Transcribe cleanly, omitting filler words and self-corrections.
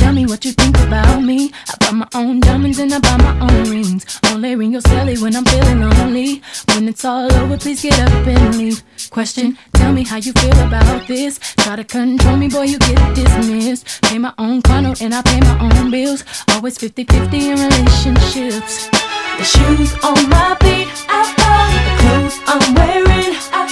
tell me what you think about me. I buy my own diamonds and I buy my own rings. Only ring your celly when I'm feeling lonely. When it's all over, please get up and leave. Question, tell me how you feel about this. Try to control me, boy, you get dismissed. Pay my own condo and I pay my own bills. Always 50-50 in relationships. The shoes on my feet, I bought. The clothes I'm wearing, I